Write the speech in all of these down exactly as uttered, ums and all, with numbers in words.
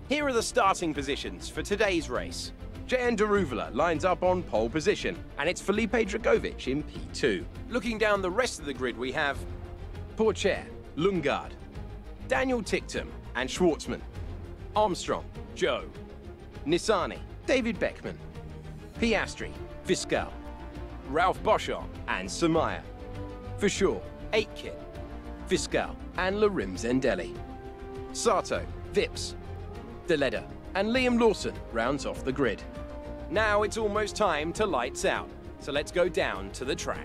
Here are the starting positions for today's race. Jan Daruvula lines up on pole position, and it's Felipe Dragovic in P two. Looking down the rest of the grid, we have Porcher, Lundgaard, Daniel Ticktum and Schwartzman, Armstrong, Joe, Nissani, David Beckman, Piastri, Fiscal, Ralph Boschon and Samaya. For sure, Aitken, Fiscal and Larim Zendelli. Sato, Vips, Deledda and Liam Lawson rounds off the grid. Now it's almost time to lights out, so let's go down to the track.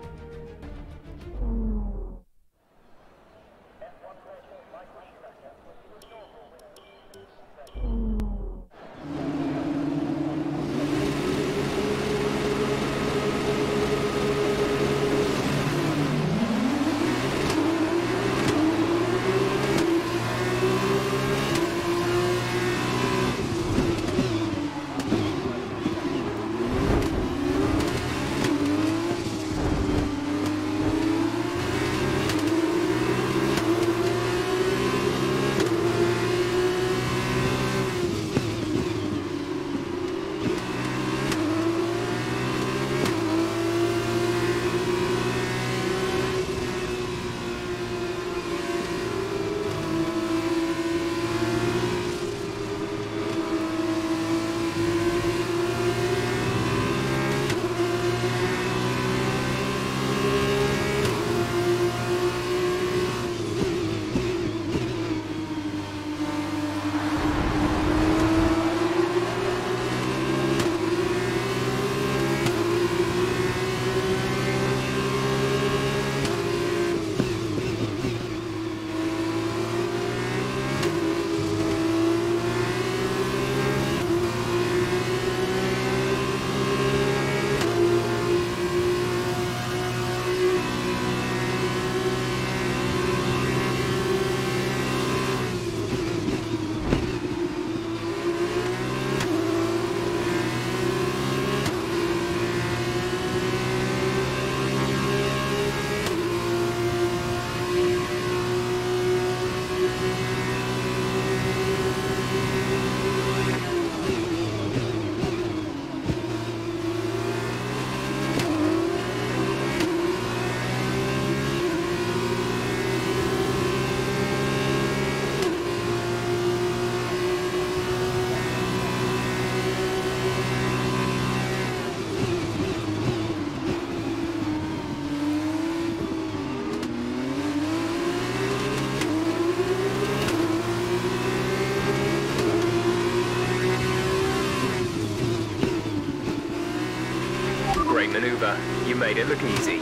Great maneuver. You made it look easy.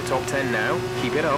top ten now. Keep it up.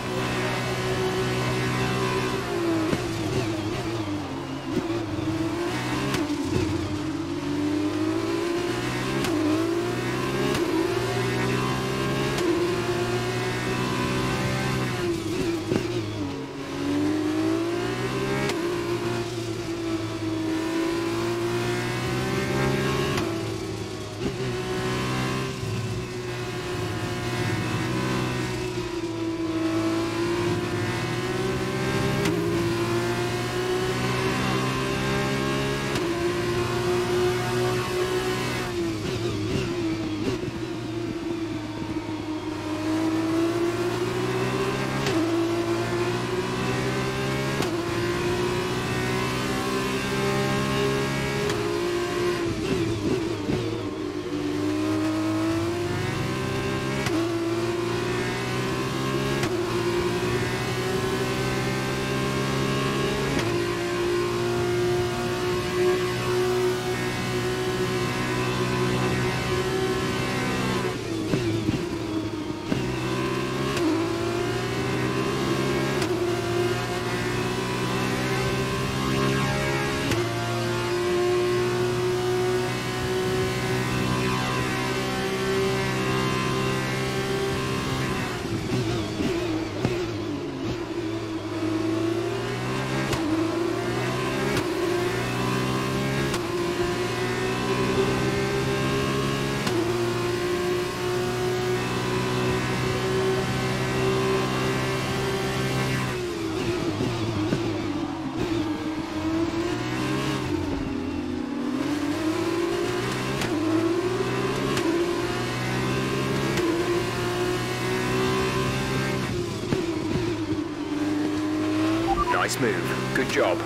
Nice move. Good job.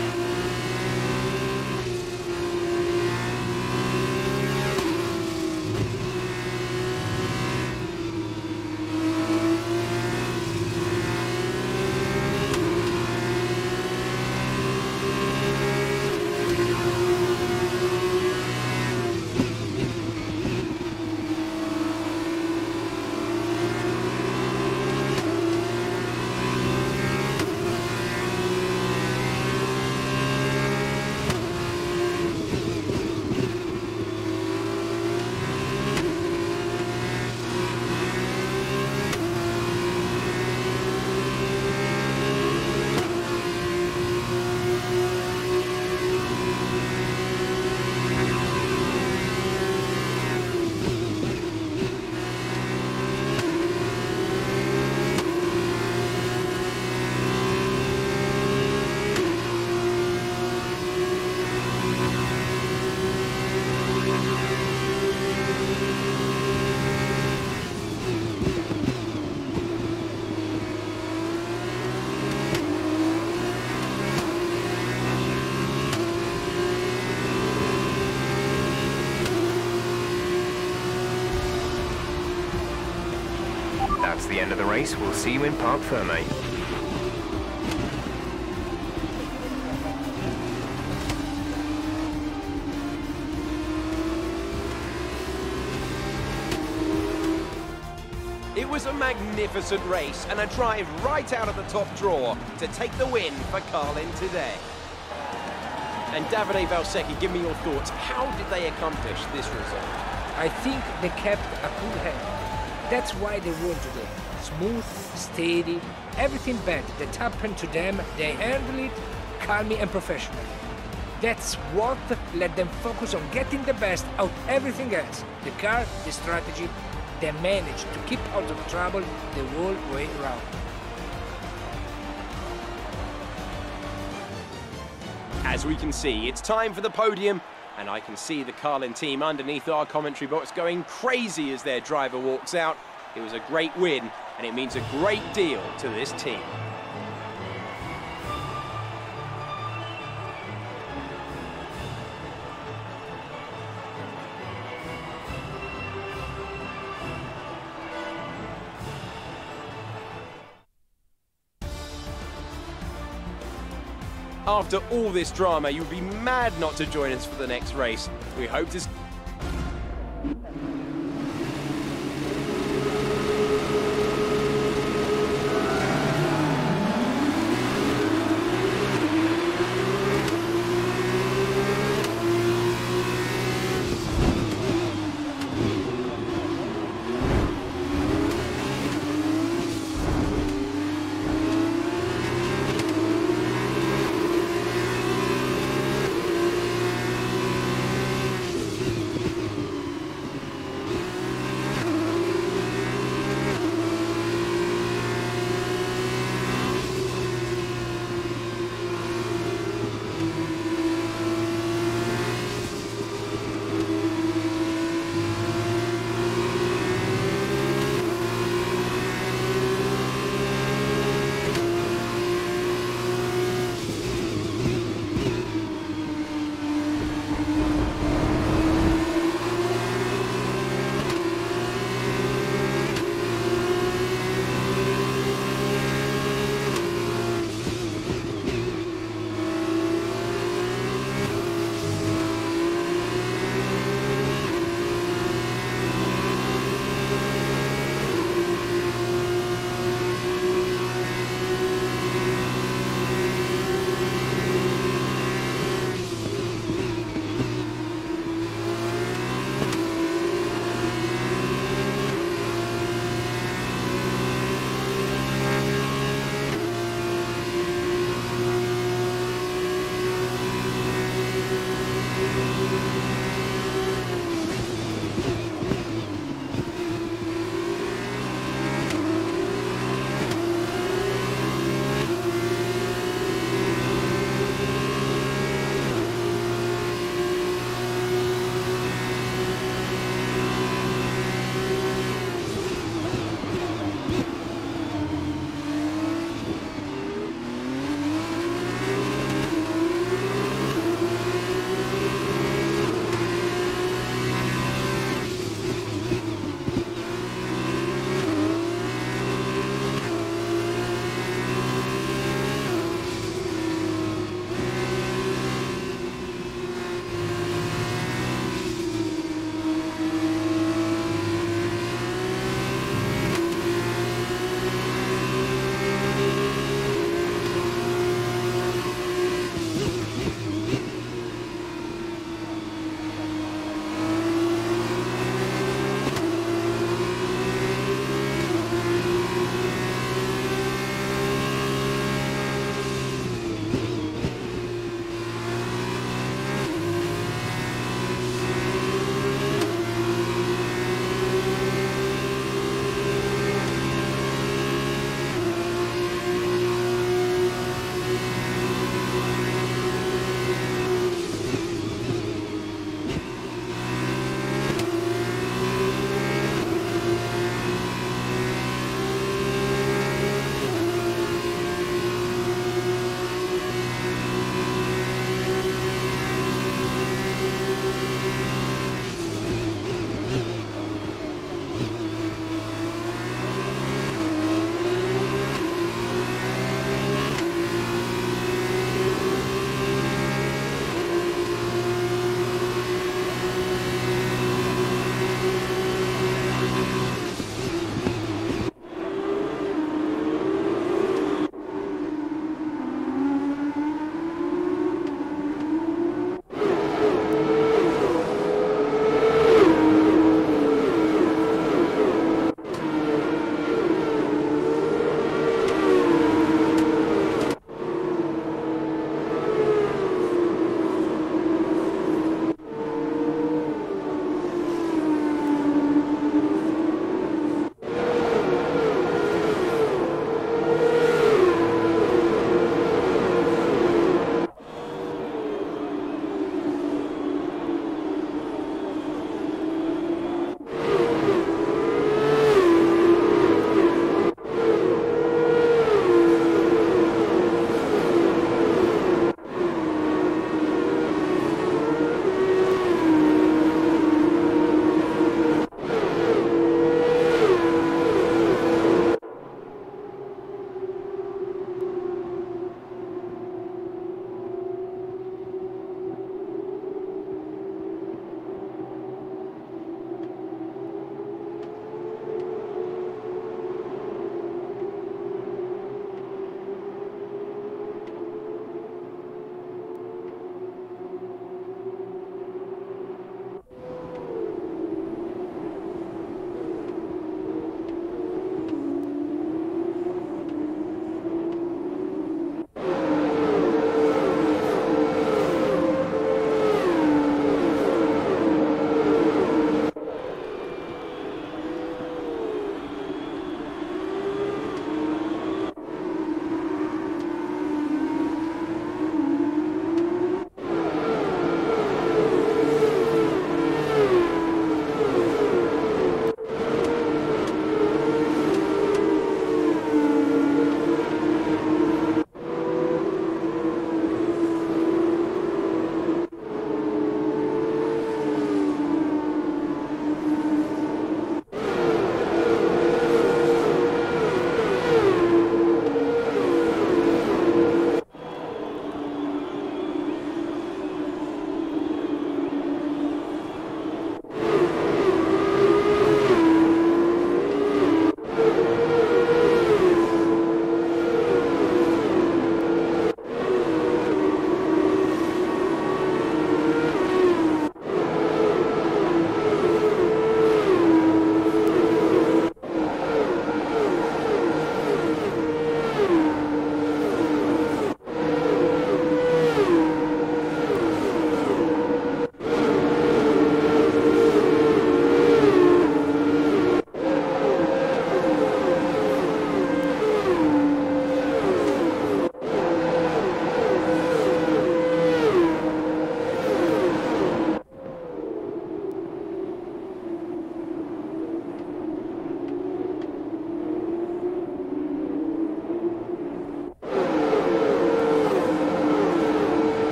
That's the end of the race. We'll see you in Parc Fermé. It was a magnificent race and a drive right out of the top draw to take the win for Carlin today. And Davide Valsecchi, give me your thoughts. How did they accomplish this result? I think they kept a cool head. That's why they won today. Smooth, steady, everything bad that happened to them, they handled it calmly and professionally. That's what let them focus on getting the best out of everything else. The car, the strategy, they managed to keep out of trouble the whole way around. As we can see, it's time for the podium, and I can see the Carlin team underneath our commentary box going crazy as their driver walks out. It was a great win, and it means a great deal to this team. After all this drama, you'd be mad not to join us for the next race. We hope to...